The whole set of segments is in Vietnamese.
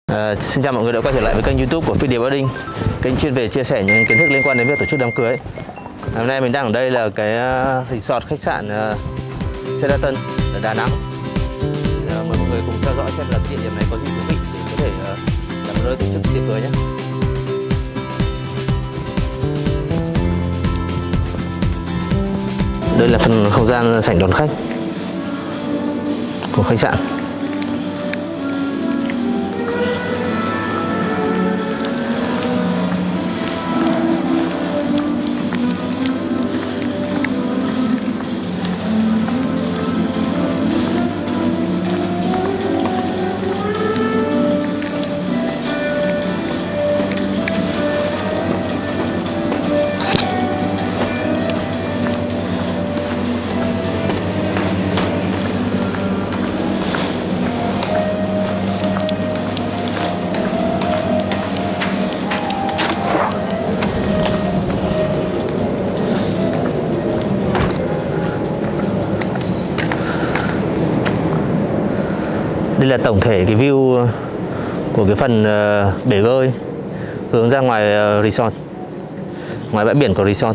Xin chào mọi người đã quay trở lại với kênh YouTube của Phi Điệp Wedding, kênh chuyên về chia sẻ những kiến thức liên quan đến việc tổ chức đám cưới. Hôm nay mình đang ở đây là cái resort khách sạn Sheraton ở Đà Nẵng. Mời mọi người cùng theo dõi xem là địa điểm này có gì thú vị để có thể làm nơi tổ chức tiệc cưới nhé. Đây là phần không gian sảnh đón khách của khách sạn. Đây là tổng thể cái view của cái phần bể bơi hướng ra ngoài resort, ngoài bãi biển của resort.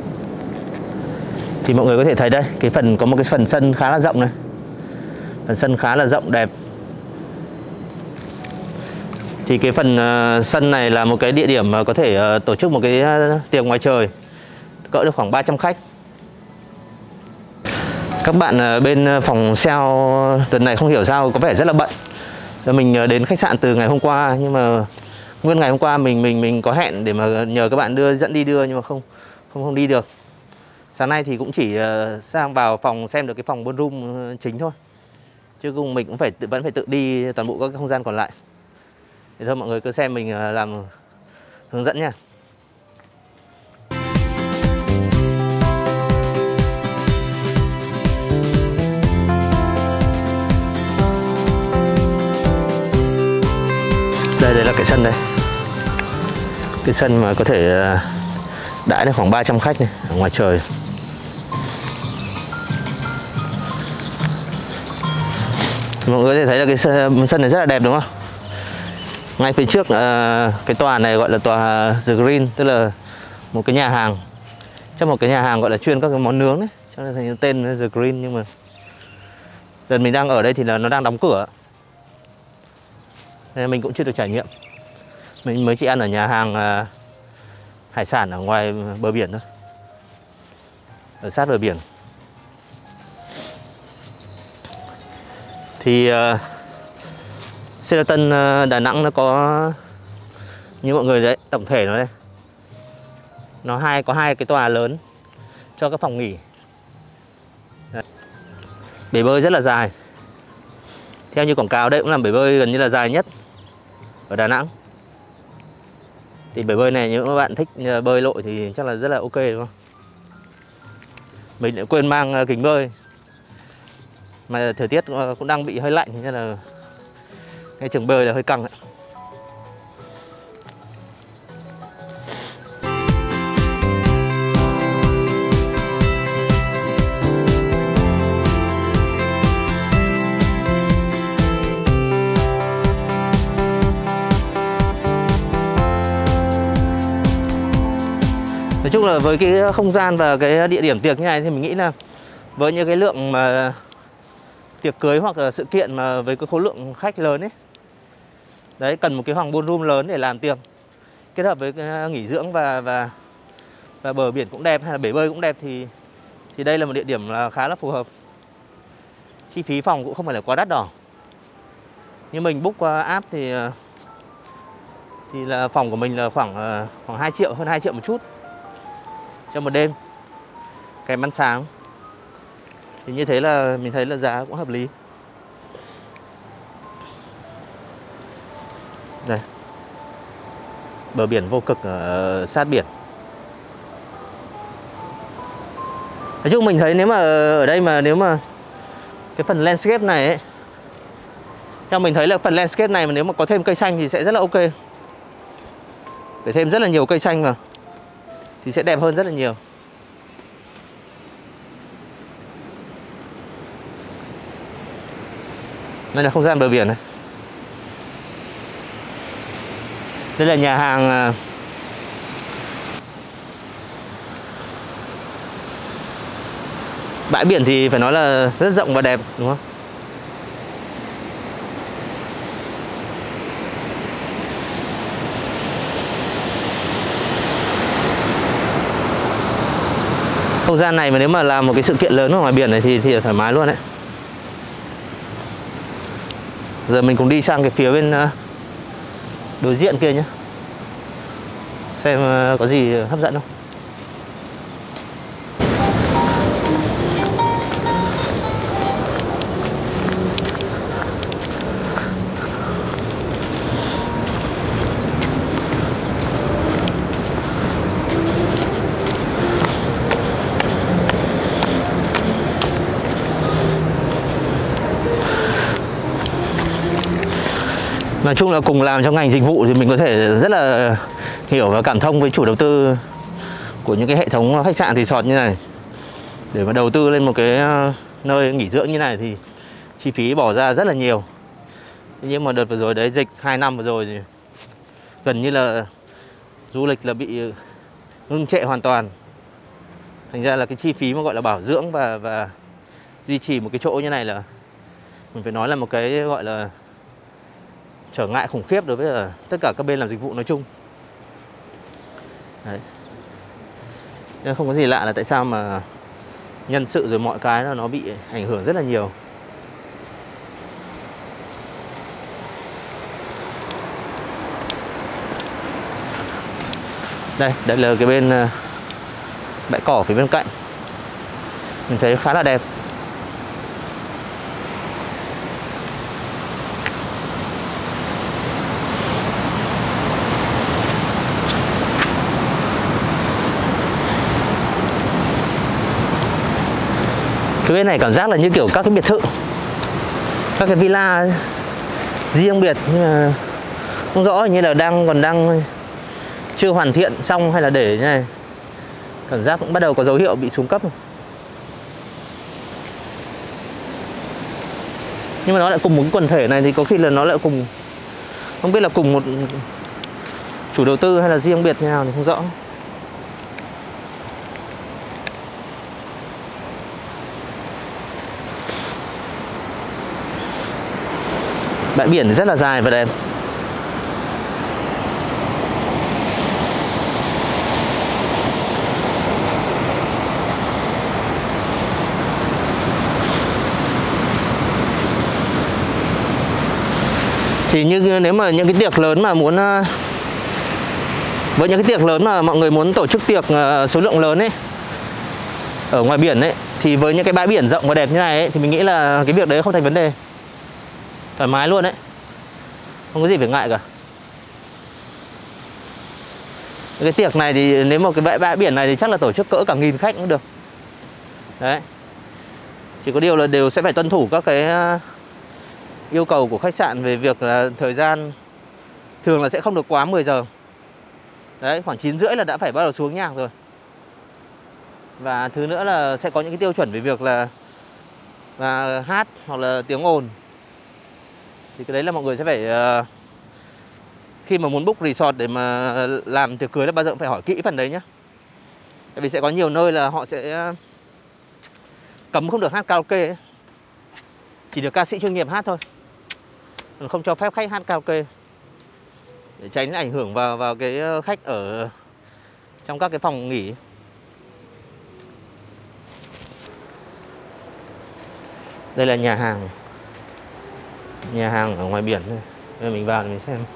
Thì mọi người có thể thấy đây, cái phần có một cái phần sân khá là rộng này, phần sân khá là rộng đẹp. Thì cái phần sân này là một cái địa điểm mà có thể tổ chức một cái tiệc ngoài trời cỡ được khoảng 300 khách. Các bạn bên phòng sale đợt này không hiểu sao có vẻ rất là bận. Mình đến khách sạn từ ngày hôm qua, nhưng mà nguyên ngày hôm qua mình có hẹn để mà nhờ các bạn dẫn đi đưa, nhưng mà không đi được. Sáng nay thì cũng chỉ sang vào phòng xem được cái phòng ballroom chính thôi, chứ cùng mình cũng vẫn phải tự đi toàn bộ các không gian còn lại. Thì thôi mọi người cứ xem mình làm hướng dẫn nha. Đây là cái sân đây. Cái sân mà có thể đãi được khoảng 300 khách này, ở ngoài trời. Mọi người có thể thấy là cái sân này rất là đẹp đúng không? Ngay phía trước cái tòa này gọi là tòa The Green, tức là một cái nhà hàng. Chắc một cái nhà hàng gọi là chuyên các cái món nướng đấy, cho nên thành tên The Green. Nhưng mà lần mình đang ở đây thì là nó đang đóng cửa, nên mình cũng chưa được trải nghiệm. Mình mới chỉ ăn ở nhà hàng hải sản ở ngoài bờ biển thôi, ở sát bờ biển. Thì Sheraton Đà Nẵng nó có như mọi người đấy, tổng thể nó đây, nó có hai cái tòa lớn cho các phòng nghỉ. Đấy. Bể bơi rất là dài. Theo như quảng cáo đây cũng là bể bơi gần như là dài nhất ở Đà Nẵng. Thì bể bơi này nếu các bạn thích bơi lội thì chắc là rất là ok đúng không? Mình đã quên mang kính bơi, mà thời tiết cũng đang bị hơi lạnh nên là cái trường bơi là hơi căng ấy. Nói chung là với cái không gian và cái địa điểm tiệc như này thì mình nghĩ là với những cái lượng mà tiệc cưới hoặc là sự kiện mà với cái khối lượng khách lớn ấy, đấy, cần một cái hoàng ballroom lớn để làm tiệc, kết hợp với cái nghỉ dưỡng và bờ biển cũng đẹp hay là bể bơi cũng đẹp, thì đây là một địa điểm là khá là phù hợp. Chi phí phòng cũng không phải là quá đắt đỏ. Như mình book qua app thì là phòng của mình là khoảng 2 triệu, hơn 2 triệu một chút cho một đêm kèm ăn sáng. Thì như thế là mình thấy là giá cũng hợp lý. Đây, bờ biển vô cực ở sát biển. Nói chung mình thấy nếu mà ở đây mà nếu mà cái phần landscape này ấy, theo mình thấy là phần landscape này mà nếu mà có thêm cây xanh thì sẽ rất là ok. Phải thêm rất là nhiều cây xanh vào thì sẽ đẹp hơn rất là nhiều. Đây là không gian bờ biển này. Đây là nhà hàng bãi biển thì phải nói là rất rộng và đẹp, đúng không? Không gian này mà nếu mà làm một cái sự kiện lớn ở ngoài biển này thì thoải mái luôn đấy. Giờ mình cùng đi sang cái phía bên đối diện kia nhé, xem có gì hấp dẫn không. Nói chung là cùng làm trong ngành dịch vụ thì mình có thể rất là hiểu và cảm thông với chủ đầu tư của những cái hệ thống khách sạn resort như này. Để mà đầu tư lên một cái nơi nghỉ dưỡng như này thì chi phí bỏ ra rất là nhiều. Nhưng mà đợt vừa rồi đấy, dịch 2 năm vừa rồi thì gần như là du lịch là bị ngưng trệ hoàn toàn. Thành ra là cái chi phí mà gọi là bảo dưỡng và duy trì một cái chỗ như này là mình phải nói là một cái gọi là trở ngại khủng khiếp đối với tất cả các bên làm dịch vụ nói chung. Đấy. Nên không có gì lạ là tại sao mà nhân sự rồi mọi cái nó bị ảnh hưởng rất là nhiều. Đây là cái bên bãi cỏ phía bên cạnh. Mình thấy khá là đẹp. Cái bên này cảm giác là như kiểu các cái biệt thự, các cái villa riêng biệt, nhưng mà không rõ như là còn đang chưa hoàn thiện xong hay là để như này. Cảm giác cũng bắt đầu có dấu hiệu bị xuống cấp rồi. Nhưng mà nó lại cùng một cái quần thể này thì có khi là nó lại cùng, không biết là cùng một chủ đầu tư hay là riêng biệt như nào thì không rõ. Bãi biển rất là dài và đẹp. Thì như nếu mà những cái tiệc lớn mà muốn, với những cái tiệc lớn mà mọi người muốn tổ chức tiệc số lượng lớn ấy ở ngoài biển ấy, thì với những cái bãi biển rộng và đẹp như này ấy, thì mình nghĩ là cái việc đấy không thành vấn đề, thoải mái luôn đấy, không có gì phải ngại cả. Cái tiệc này thì nếu mà cái bãi biển này thì chắc là tổ chức cỡ cả 1000 khách cũng được. Đấy. Chỉ có điều là đều sẽ phải tuân thủ các cái yêu cầu của khách sạn về việc là thời gian thường là sẽ không được quá 10 giờ. Đấy, khoảng 9 rưỡi là đã phải bắt đầu xuống nhạc rồi. Và thứ nữa là sẽ có những cái tiêu chuẩn về việc là hát hoặc là tiếng ồn. Thì cái đấy là mọi người sẽ phải khi mà muốn book resort để mà làm tiệc cưới là bao giờ cũng phải hỏi kỹ phần đấy nhé. Tại vì sẽ có nhiều nơi là họ sẽ cấm không được hát karaoke ấy. Chỉ được ca sĩ chuyên nghiệp hát thôi, không cho phép khách hát karaoke, để tránh ảnh hưởng vào cái khách ở trong các cái phòng nghỉ. Đây là nhà hàng ở ngoài biển này. Bây giờ mình vào để mình xem.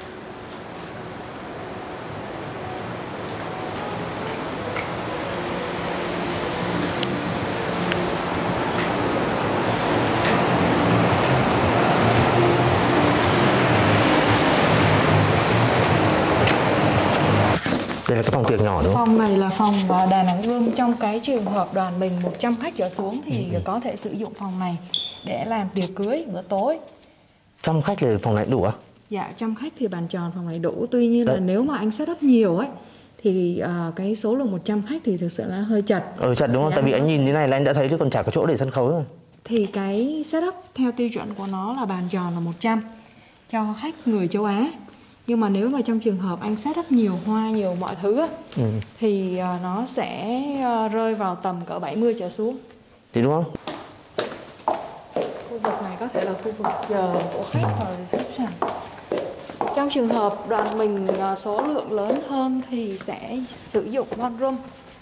Đây là cái phòng tiệc nhỏ đúng không? Phòng này là phòng Đà Nẵng Room. Trong cái trường hợp đoàn mình 100 khách trở xuống thì có thể sử dụng phòng này để làm tiệc cưới bữa tối. 100 khách thì phòng này đủ à? Dạ, 100 khách thì bàn tròn phòng này đủ. Tuy nhiên là nếu mà anh set up nhiều ấy thì cái số lượng 100 khách thì thực sự là hơi chật. Chật đúng không? Tại vì anh nhìn như này là anh đã thấy chứ còn chả có chỗ để sân khấu rồi. Thì cái setup theo tiêu chuẩn của nó là bàn tròn là 100 cho khách người châu Á. Nhưng mà nếu mà trong trường hợp anh set up nhiều hoa, nhiều mọi thứ á, thì nó sẽ rơi vào tầm cỡ 70 trở xuống. Thì đúng không? Khu vực này có thể là khu vực chờ của khách hoặc là reception. Trong trường hợp đoàn mình số lượng lớn hơn thì sẽ sử dụng ballroom.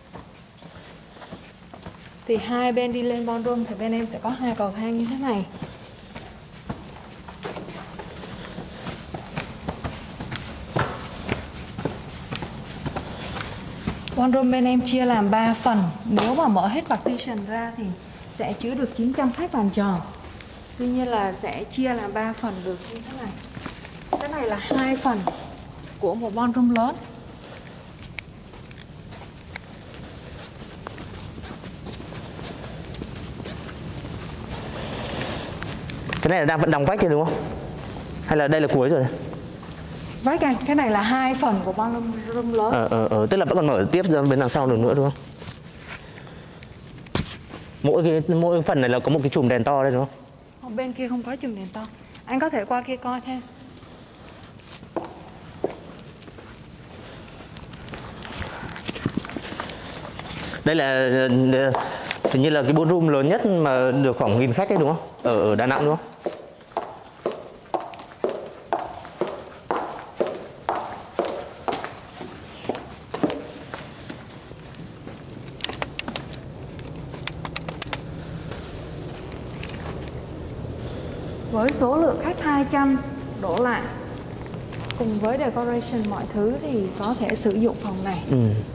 Thì hai bên đi lên ballroom thì bên em sẽ có 2 cầu thang như thế này. Ballroom bên em chia làm 3 phần. Nếu mà mở hết partition ra thì sẽ chứa được 900 khách bàn tròn. Tuy nhiên là sẽ chia làm 3 phần được như thế này. Cái này là 2 phần của một ballroom lớn. Cái này là đang vẫn đóng vách chứ đúng không? Hay là đây là cuối rồi? Vách anh, cái này là 2 phần của ballroom lớn. Tức là vẫn còn mở tiếp ra bên đằng sau được nữa đúng không? Mỗi phần này là có một cái chùm đèn to đây đúng không? Bên kia không có chùm đèn to. Anh có thể qua kia coi thêm. Đây là hình như là cái ballroom lớn nhất mà được khoảng 1000 khách đấy đúng không? Ở Đà Nẵng đúng không? Với số lượng khách 200 đổ lại cùng với decoration mọi thứ thì có thể sử dụng phòng này.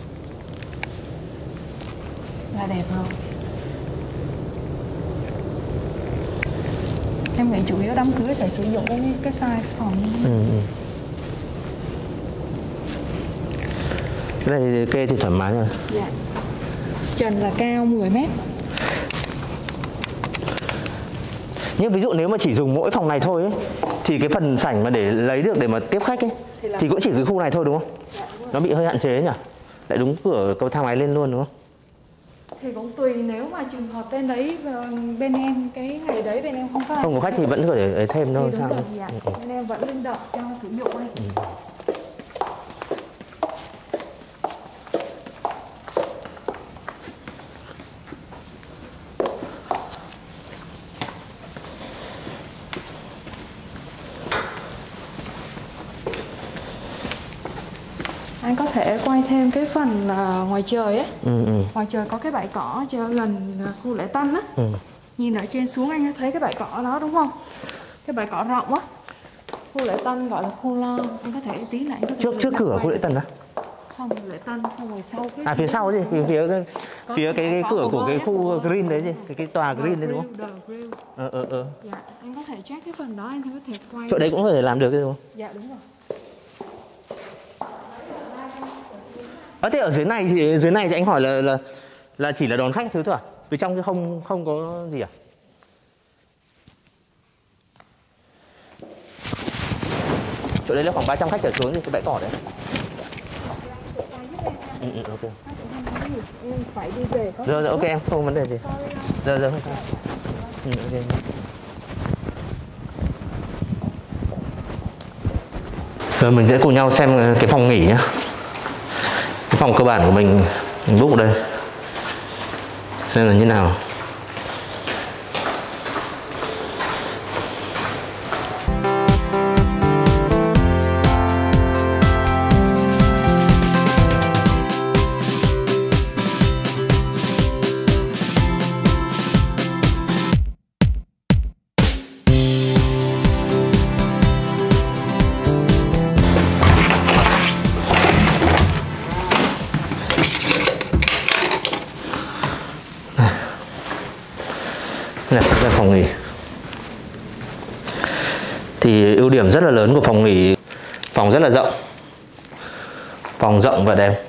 Là đẹp không? Em nghĩ chủ yếu đám cưới sẽ sử dụng cái size phòng như này. Cái này kê thì thoải mái rồi. Dạ. Trần là cao 10 mét. Nhưng ví dụ nếu mà chỉ dùng mỗi phòng này thôi ấy, thì cái phần sảnh mà để lấy được để mà tiếp khách ấy thì cũng chỉ cái khu này thôi đúng không? Dạ, đúng rồi. Nó bị hơi hạn chế nhỉ? Lại đúng cửa cầu thang máy lên luôn đúng không? Thì cũng tùy, nếu mà trường hợp bên đấy bên em cái ngày đấy bên em không có khách thì vẫn có thể thêm thôi. Thì đúng rồi, dạ. Bên em vẫn linh động cho sử dụng đây. Anh có thể quay thêm cái phần ngoài trời ấy. Ngoài trời có cái bãi cỏ cho gần khu lễ tân á. Nhìn ở trên xuống anh thấy cái bãi cỏ đó đúng không? Cái bãi cỏ rộng á. Khu lễ tân gọi là khu lo. Anh có thể tí lại trước cửa khu lễ tân á? Không, lễ tân xong rồi sau cái phía sau gì? Phía cái cửa của cái khu green đấy gì? Cái tòa green đấy đúng không? Dạ, anh có thể check cái phần đó, anh có thể quay. Chỗ đấy cũng có thể làm được đúng không? Dạ đúng rồi. Thế ở dưới này thì anh hỏi là chỉ là đón khách thứ thôi à? Vì trong chứ không có gì à? Chỗ đấy là khoảng 300 khách trở xuống thì cái bãi cỏ đấy. Ok. Em phải đi về. Rồi ok em, không có vấn đề gì. Rồi không sao. Ok. Giờ mình sẽ cùng nhau xem cái phòng nghỉ nhá. Cái phòng cơ bản của mình book đây. Xem là như nào. Đây là phòng nghỉ. Thì ưu điểm rất là lớn của phòng nghỉ, phòng rất là rộng. Phòng rộng và đẹp.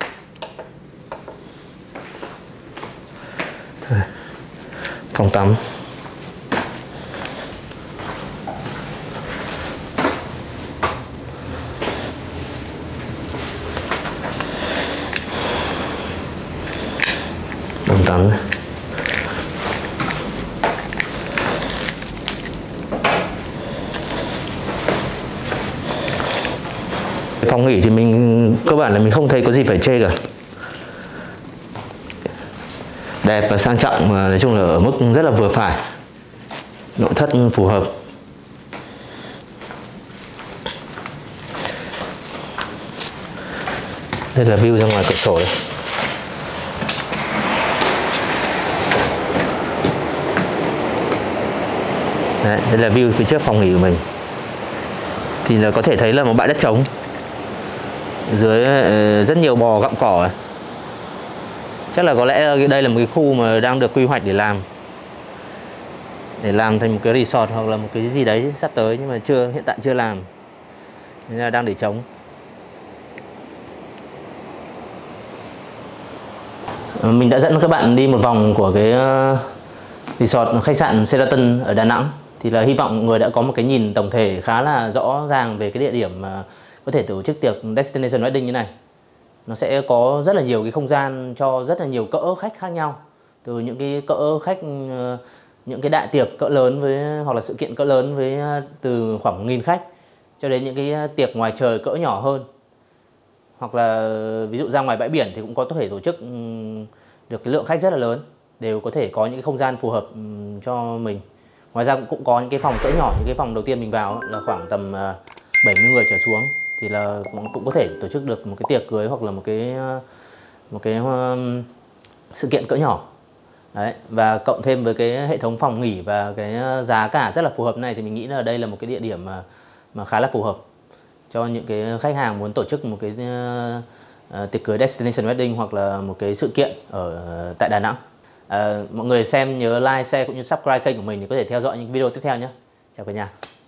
Phòng tắm. Phòng tắm. Phòng nghỉ thì mình cơ bản là mình không thấy có gì phải chê cả, đẹp và sang trọng, mà nói chung là ở mức rất là vừa phải, nội thất phù hợp. Đây là view ra ngoài cửa sổ đây. Đấy, đây là view phía trước phòng nghỉ của mình. Thì là có thể thấy là một bãi đất trống, dưới rất nhiều bò gặm cỏ. Chắc là có lẽ đây là một cái khu mà đang được quy hoạch để làm thành một cái resort hoặc là một cái gì đấy sắp tới, nhưng mà hiện tại chưa làm, nên là đang để trống. Mình đã dẫn các bạn đi một vòng của cái resort khách sạn Sheraton ở Đà Nẵng. Thì là hy vọng mọi người đã có một cái nhìn tổng thể khá là rõ ràng về cái địa điểm mà có thể tổ chức tiệc Destination Wedding như này. Nó sẽ có rất là nhiều cái không gian cho rất là nhiều cỡ khách khác nhau. Từ những cái cỡ khách, những cái đại tiệc cỡ lớn hoặc là sự kiện cỡ lớn từ khoảng 1.000 khách, cho đến những cái tiệc ngoài trời cỡ nhỏ hơn. Hoặc là ví dụ ra ngoài bãi biển thì cũng có thể tổ chức được cái lượng khách rất là lớn, đều có thể có những cái không gian phù hợp cho mình. Ngoài ra cũng có những cái phòng cỡ nhỏ, những cái phòng đầu tiên mình vào là khoảng tầm 70 người trở xuống, thì là cũng có thể tổ chức được một cái tiệc cưới hoặc là một cái sự kiện cỡ nhỏ. Đấy, và cộng thêm với cái hệ thống phòng nghỉ và cái giá cả rất là phù hợp này, thì mình nghĩ là đây là một cái địa điểm mà khá là phù hợp cho những cái khách hàng muốn tổ chức một cái tiệc cưới Destination Wedding hoặc là một cái sự kiện tại Đà Nẵng. Mọi người xem nhớ like, share cũng như subscribe kênh của mình để có thể theo dõi những video tiếp theo nhé. Chào cả nhà.